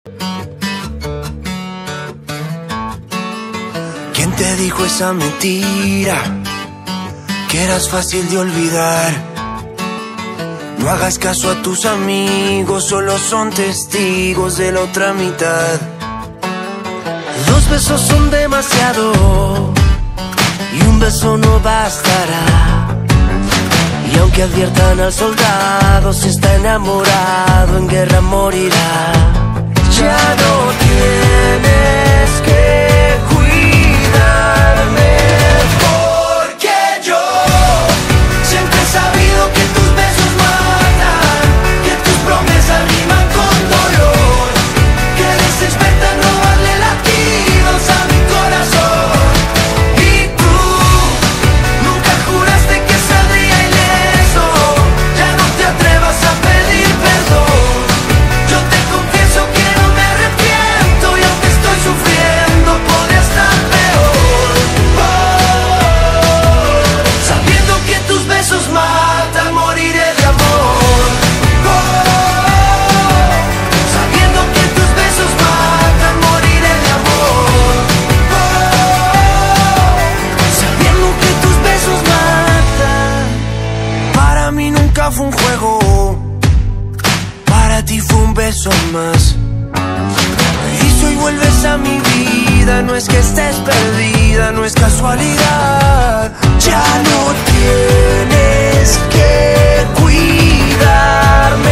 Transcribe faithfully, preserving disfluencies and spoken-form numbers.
¿Quién te dijo esa mentira? Que eras fácil de olvidar. No hagas caso a tus amigos, solo son testigos de la otra mitad. Dos besos son demasiado y un beso no bastará. Y aunque adviertan al soldado, si está enamorado en guerra morirá. Ya no tienes que cuidarme, porque yo siempre he sabido que tus besos matan, que tus promesas riman con dolor, que eres experta en robarle latidos a mi corazón. Y tú nunca juraste que saldría ileso, ya no te atrevas a pedir perdón. Yo te confieso que no me arrepiento y aunque estoy sufriendo podría estar peor. Oh, sabiendo que tus besos matan, moriré de amor. Oh, sabiendo que tus besos matan, moriré de amor. Oh, sabiendo que tus besos matan. Para mí nunca fue un juego, para ti fue un beso más. Y si hoy vuelves a mi vida, no es que estés perdida, no es casualidad. Ya no tienes que cuidarme,